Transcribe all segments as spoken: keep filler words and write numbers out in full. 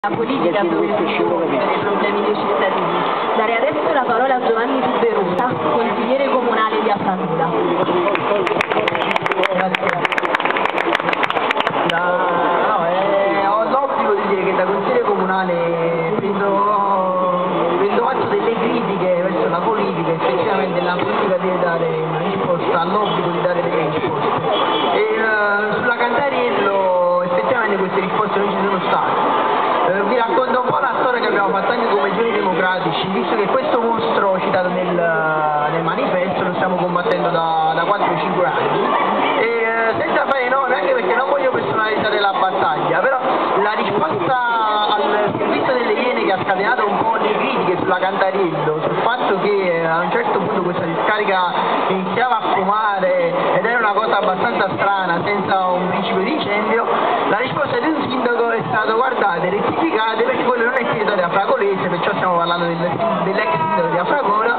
La politica dove si risolvere i problemi dei cittadini. Darei adesso la parola a Giovanni Tuberuta, consigliere comunale di Altamira. Grazie. Da, no, eh, ho l'obbligo di dire che da consigliere comunale prendo, prendo atto delle critiche verso la politica. Effettivamente la politica deve dare una risposta, ha l'obbligo di dare delle risposte. E uh, sulla Cantariello effettivamente queste risposte non ci sono state. Eh, vi racconto un po' la storia che abbiamo fatto anche come Giovani Democratici, visto che questo mostro citato nel, nel manifesto lo stiamo combattendo da, da quattro cinque anni e eh, senza fare nome, anche perché non voglio personalizzare la battaglia, però la risposta al servizio delle Iene che ha scatenato un po' le critiche sulla Cantariello, sul fatto che eh, a un certo punto questa discarica iniziava a fumare ed era una cosa abbastanza strana, senza un principio di incendio, la risposta di un sindaco è stata: guardate, rettificate perché quello non è territorio afragolese, perciò stiamo parlando del, dell'ex sindaco di Afragora,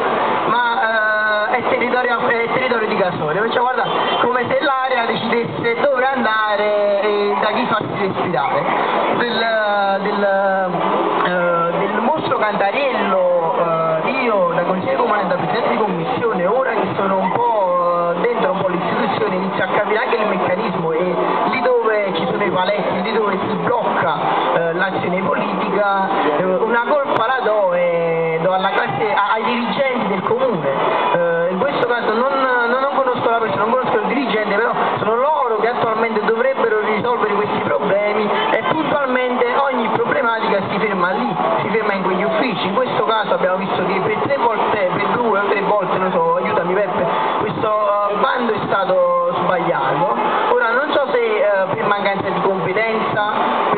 ma eh, è, territorio, è territorio di Casoria, perciò guarda, come se l'area decidesse dove andare e da chi farsi respirare. Del, del, eh, del mostro Cantariello, eh, io da consigliere comunale, da presidente di commissione, ora che sono un po' dentro un po' l'istituzione, inizio a capire anche il meccanismo e lì dove ci sono i paletti, lì dove si blocca eh, l'azione politica, eh, una colpa la do, e do alla classe, ai dirigenti del comune. Eh, in questo caso non, non, non conosco la persona, non conosco il dirigente, però sono loro che attualmente dovrebbero risolvere questi problemi e puntualmente ogni problematica si ferma lì, si ferma in quegli uffici. In questo caso abbiamo visto che per tre volte, per due o tre volte, non so, aiutami Peppe, questo uh, bando è stato sbagliato. Ora non so se uh, per mancanza di competenza,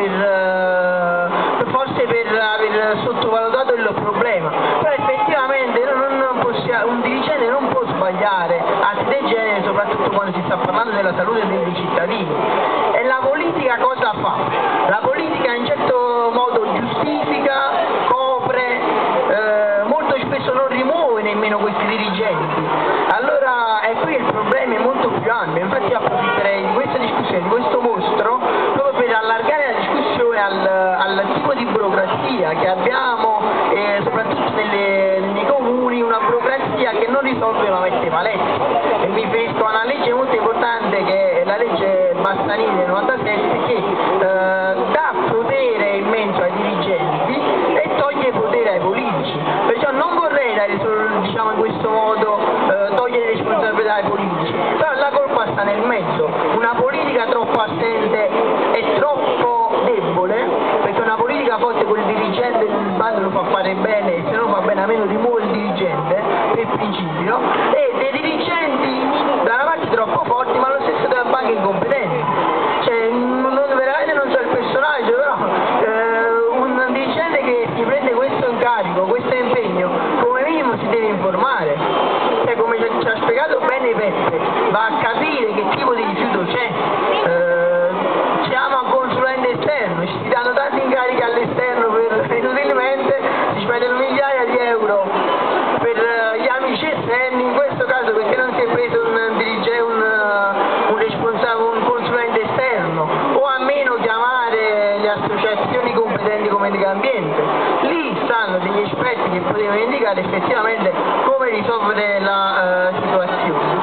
per, uh, forse per aver sottovalutato il problema, però effettivamente non, non possiamo, un dirigente non può sbagliare atti del genere, soprattutto quando si sta parlando della salute dei cittadini. E la politica cosa fa? La politica in certo modo giustifica, copre, eh, molto spesso non rimuove nemmeno questi dirigenti. Allora è qui il problema è molto più ampio, infatti approfitterei di questa discussione, di questo mostro, proprio per allargare la discussione al, al tipo di burocrazia che abbiamo, eh, soprattutto nelle, nei comuni, una burocrazia che non risolve ma mette paletti. E mi riferisco a una legge molto importante che è la legge Bassanini del novantasette, che eh, dà potere immenso ai dirigenti e toglie potere ai politici. Perciò non vorrei dare solo, diciamo in questo modo, eh, togliere responsabilità ai politici, però la colpa sta nel mezzo. Una politica troppo assente è troppo debole, perché una politica forte con il dirigente il bando lo fa fare bene, e se non fa bene almeno rimuove il dirigente per principio, e dei dirigenti da una parte troppo forti ma allo stesso tempo anche incompetenti. Cioè, non, veramente non so il personaggio, però eh, un dirigente che si prende questo incarico, questo impegno, come minimo si deve informare, cioè, come ci, ci ha spiegato bene Peppe, va a capire che tipo di rifiuto c'è. Eh, siamo a consulente esterno, ci si danno tanti incarichi all'esterno per inutilmente, si spendono migliaia di euro per uh, gli amici esterni, in questo caso perché non si è preso un dirigente, un, uh, un responsabile, un consulente esterno, o almeno chiamare le associazioni competenti come Legambiente. Lì stanno degli esperti che potevano indicare effettivamente come risolvere la uh, situazione.